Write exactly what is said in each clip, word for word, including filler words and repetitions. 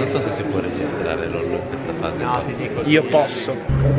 non so se si può registrare Lollo in questa fase. No, ti dico. Io posso.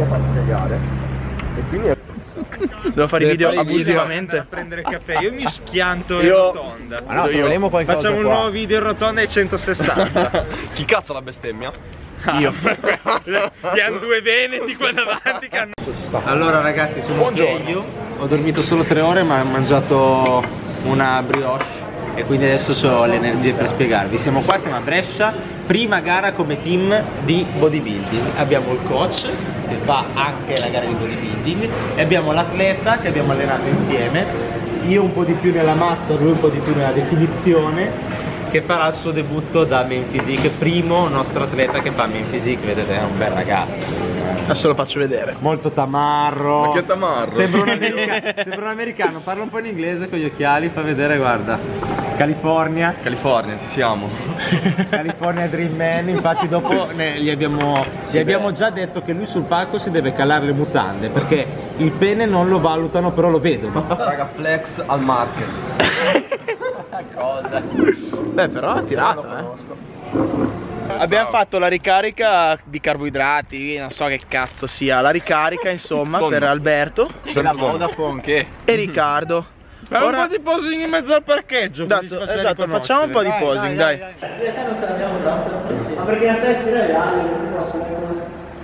E quindi devo fare i video abusivamente. A prendere il caffè, io mi schianto Io- in rotonda. Ma no, troveremo qualcosa Facciamo un qua. nuovo video in rotonda ai centosessanta. Chi cazzo la bestemmia? Io. Abbiamo due veneti qua davanti che hanno... Allora ragazzi, sono Buongiorno. sveglio. Ho dormito solo tre ore ma ho mangiato una brioche e quindi adesso ho le energie per spiegarvi. Siamo qua, siamo a Brescia, prima gara come team di bodybuilding. Abbiamo il coach che fa anche la gara di bodybuilding e abbiamo l'atleta che abbiamo allenato insieme, io un po' di più nella massa, lui un po' di più nella definizione, che farà il suo debutto da main physique, primo nostro atleta che fa main physique. Vedete, è un bel ragazzo, Adesso lo faccio vedere. molto tamarro. Ma che tamarro? Sembra un, america- sembra un americano, parla un po' in inglese con gli occhiali, fa vedere, guarda. California, California, ci siamo. California Dream Man. Infatti dopo ne- gli, abbiamo, gli abbiamo già detto che lui sul palco si deve calare le mutande perché il pene non lo valutano, però lo vedono. Raga, flex al market. Cosa? Beh, però ha tirato, eh. Abbiamo fatto la ricarica di carboidrati, non so che cazzo sia, la ricarica insomma per Alberto La Vodafone che? e Riccardo. Fai un Ora- po' di posing in mezzo al parcheggio. Esatto, così si faccia esatto, riconoscere. facciamo un po' di posing, dai. In realtà non ce l'abbiamo tanto. Ma perché la stai spirale non posso.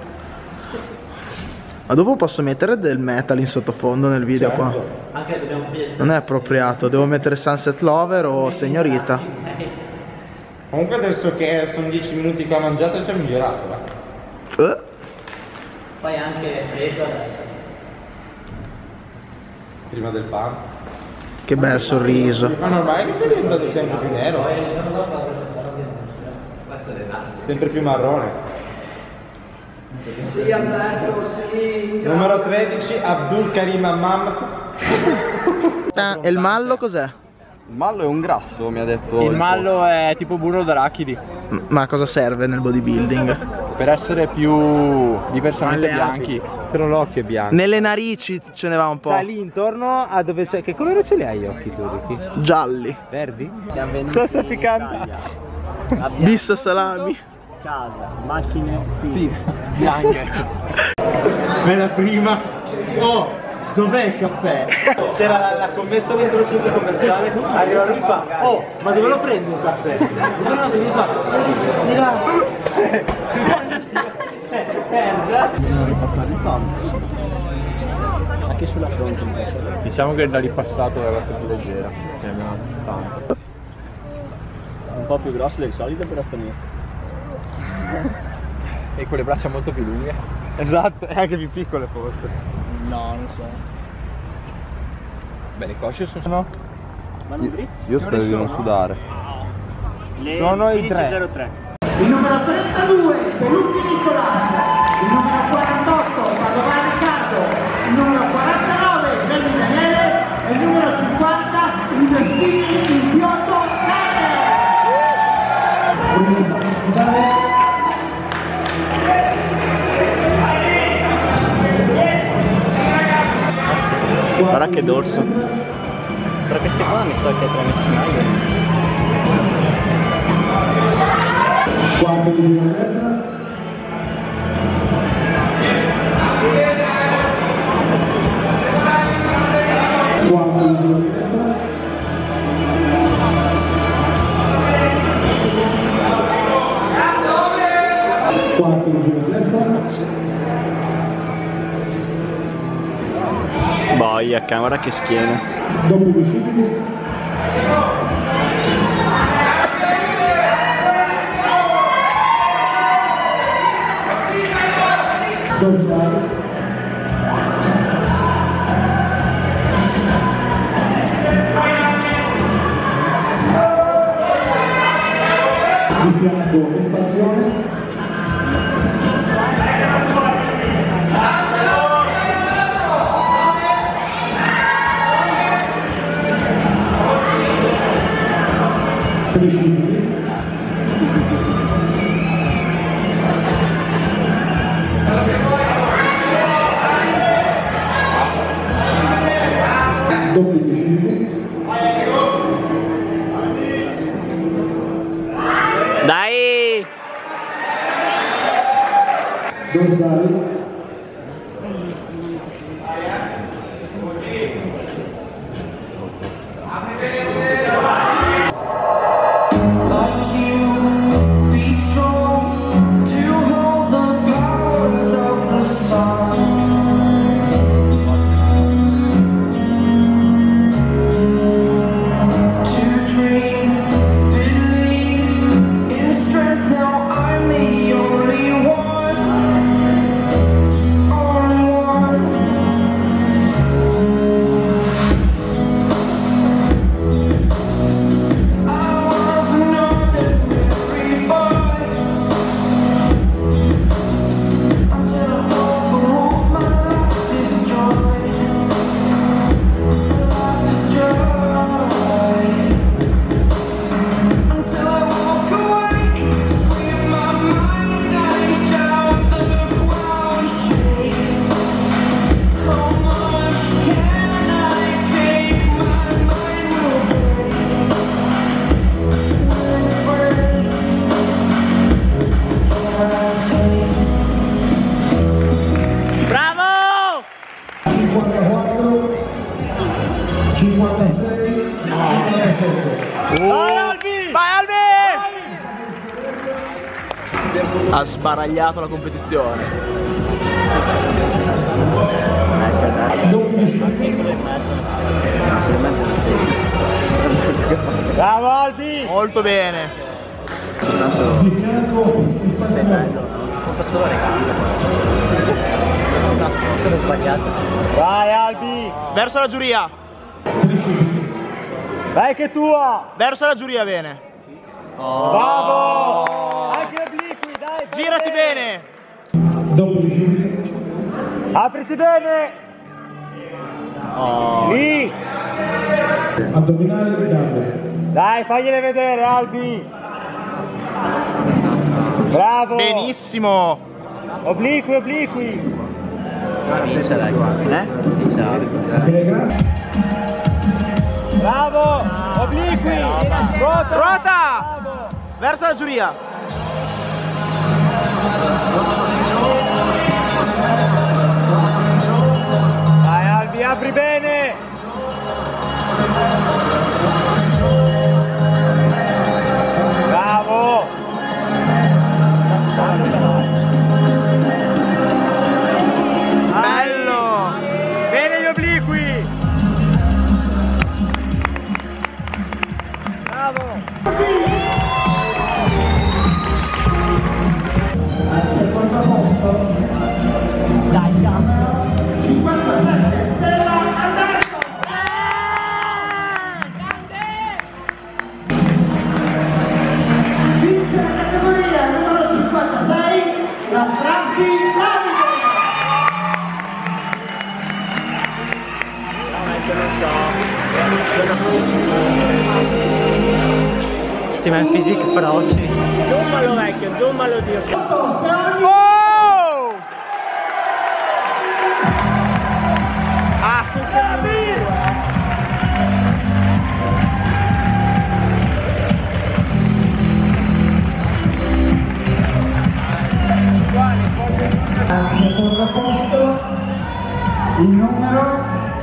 Ma dopo posso mettere del metal in sottofondo nel video qua? Anche dobbiamo pigliare. Non è appropriato, devo mettere Sunset Lover o Signorita. Comunque adesso che sono dieci minuti che ho mangiato ci ha migliorato. Va. Eh, Fai anche freddo adesso. Prima del pan. che bel sorriso. Ma normale che sei diventato sempre più nero. Poi il giorno dopo la professora di questo è le Sempre più marrone. Sì, Alberto, sì. Numero tredici, Abdul Karim Hammam. Ah, e il mallo cos'è? Il mallo è un grasso, mi ha detto. Il mallo è tipo burro d'arachidi M- Ma a cosa serve nel bodybuilding? per essere più diversamente bianchi. Però l'occhio è bianco. Nelle narici ce ne va un po'. Cioè lì intorno a dove c'è. Che colore ce li hai gli occhi tu, Ricky? Gialli. Verdi? Siamo venuti Salsa piccante. Bis salami. casa, macchine, figli. Bianche. Ma la prima. Oh, dov'è il caffè? C'era la, la commessa dentro il centro commerciale, arriva lui e fa: oh, ma dove lo prendo un caffè? E poi no, se mi fa, di là. Bisogna ripassare il tanto. Anche sulla fronte un po'. Diciamo che da ripassato era più leggera. Cioè, abbiamo tanto. Un po' più grosso del solito per la stamina. E con le braccia molto più lunghe. Esatto, e anche più piccole forse. No, non so. Beh, le cosce sono. Ma non dritti? Io spero di non sudare. Le Sono i quindici tre. zero tre. Il numero trentadue, Peluzzi Nicolas. Il numero quarantotto, Padovani Riccardo. Il numero quarantanove, Fermi Daniele. E il numero cinquanta, Udestini, il biondo Guarda che dorso. Però questi qua mi sa che tre messi meglio. Quarto misura a destra. Quarto misura a destra. Quarto misura a destra. Boia, guarda che schiena. Dopo due subito. Dorsale. Di fianco espansione. Cresciuti. Doppio cresciuti. Dai! Dorsali. cinquantasei, cinquantasette. Vai Albi! Vai Albi! Ha sbaragliato la competizione. Bravo Albi! Molto bene. Di fianco, espansione. Sono sbagliato. Vai Albi! Verso la giuria. Vai che tua! Verso la giuria, bene. Bravo! Anche obliqui, dai! Girati bene. Dopo di giuria. Apriti bene! Lì! Addominali di gambe. Dai, fagliele vedere Albi! Bravo! Benissimo. Obliqui, obliqui! Vince dai. Eh? Vince dai. Bene, grazie. Bravo! Obliqui! Ruota! Ruota! Verso la giuria. Dai Albi, apri bene! Bravo! Bello! Bene gli obliqui! Bravo! Al secondo posto. Dai, cazzo. cinquantasette, Stella Alberto. Vince la categoria numero cinquantasei, la Franchi Davide. Stiamo fisica feroci. Zoomalo vecchio, zoomalo Dio! Oh! Ah, Al secondo posto il numero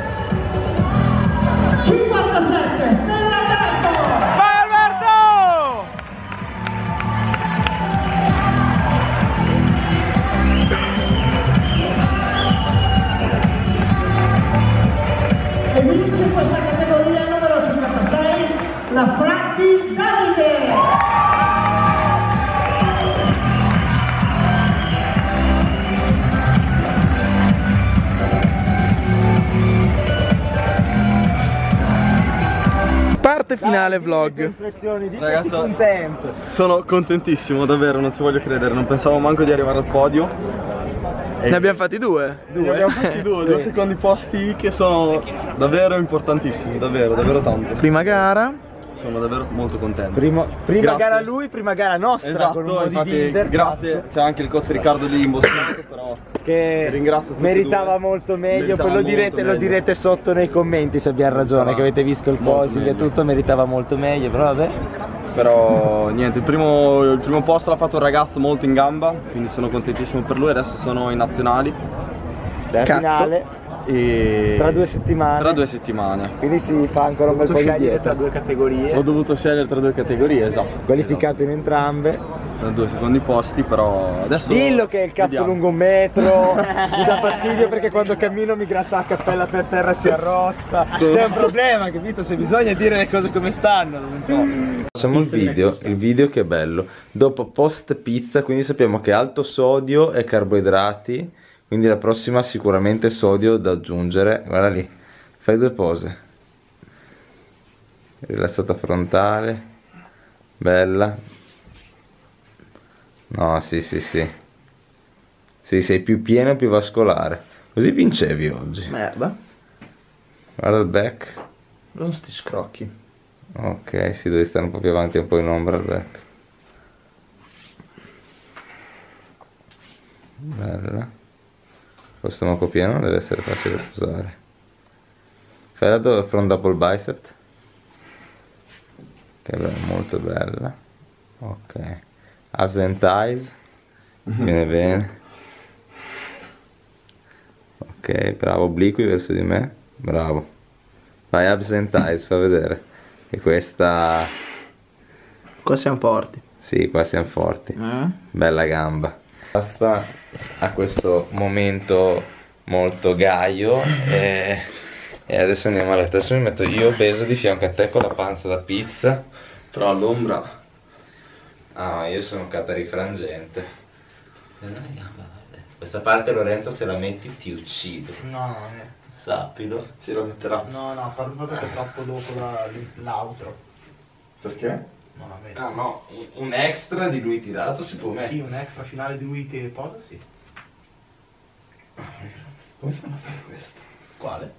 cinquantasette, Stella Alberto. vai Alberto! E vince questa categoria numero cinquantasei, la Franchi Davide. Parte finale vlog. Impressioni, di Ragazzi, contento! sono contentissimo, davvero, non si voglio credere, non pensavo manco di arrivare al podio. Ne abbiamo fatti due. Ne abbiamo fatti due, due secondi posti che sono davvero importantissimi, davvero, davvero tanto. Prima gara. Sono davvero molto contento. Primo, prima Grazie. gara lui, prima gara nostra con un Esatto, infatti bodybuilder, grazie, c'è anche il coach Riccardo lì imboscato, però che ringrazio tutti e meritava due. molto meglio, Meritava poi lo molto direte, lo meglio. direte sotto nei commenti se abbiamo ragione, Meritava che avete visto il molto posing e meglio. tutto, meritava molto meglio, però vabbè. Però niente, il primo, il primo posto l'ha fatto un ragazzo molto in gamba, quindi sono contentissimo per lui. Adesso sono i nazionali. La finale E... tra due settimane. Tra due settimane. Quindi si fa ancora un bel po' di dieta. Tra due categorie. Ho dovuto scegliere tra due categorie, esatto. Qualificato in entrambe. Tra due secondi posti, però adesso... Dillo che è il cazzo vediamo. lungo un metro, mi dà fastidio perché quando cammino mi gratta la cappella per terra e si arrossa. C'è un problema, capito? Se bisogna dire le cose come stanno. Facciamo il video, il video che è bello. Dopo post pizza, quindi sappiamo che alto sodio e carboidrati. Quindi la prossima sicuramente sodio da aggiungere. Guarda lì, fai due pose. Rilassata frontale. Bella. No, sì, sì, sì. Sì, sei più pieno e più vascolare. Così vincevi oggi. Merda. Guarda il back. Non sti scrocchi. Ok, sì, devi stare un po' più avanti e un po' in ombra il back. Bella. Lo stomaco pieno deve essere facile da usare. Fai la do- front double bicep. Che è molto bella. Ok. Abs and thighs. Viene bene. Ok, bravo. Obliqui verso di me. Bravo. Vai abs and thighs, fa vedere. E questa... Qua siamo forti. Sì, qua siamo forti. Eh? Bella gamba. Basta a questo momento molto gaio e, e adesso andiamo a letto. Adesso mi metto io obeso di fianco a te con la panza da pizza, però all'ombra. Ah, io sono catarifrangente. Questa parte Lorenzo se la metti ti uccido. No, no, Sappilo. Si lo metterà. no, no, a parte il fatto che è troppo dopo la- l'outro. Perché? Non la metto. Ah no, un- un extra di lui tirato si può mettere. Sì, un extra finale di lui che posa, sì. Come fanno a fare questo? Quale?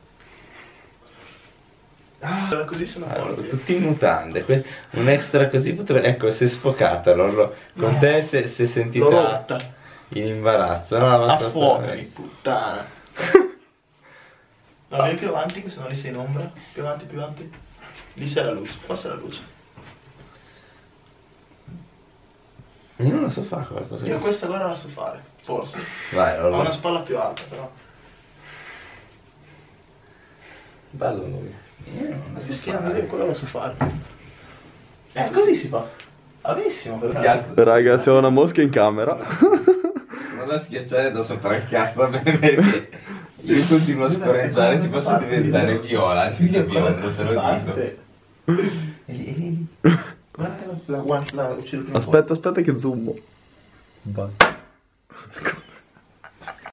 Ah, così sono Allora, forti. tutti in mutande, que- un extra così potrebbe... Ecco, si è sfocata, allora, con te si è si è sentita L'ho rotta. in imbarazzo. No, ma A sta- fuoco, sta- di puttana. No, vieni più avanti che se no lì sei in ombra. Più avanti, più avanti. Lì c'è la luce, qua c'è la luce. Io non lo so fare qualcosa. Io questa guarda la so fare, forse. Vai, Ho allora. una spalla più alta però. Bello lui. Io non Ma lo si so schiena fare. io quello lo so fare. Eh, così si fa. Bravissimo per Cazzo, Raga, c'è una mosca in camera. non la schiacciare da sopra il cazzo perché io continuo a scorreggiare, ti posso diventare viola, anche che biondo, te lo dico. Guarda la guancia, la uccido prima. Aspetta, aspetta che zoom. Vai.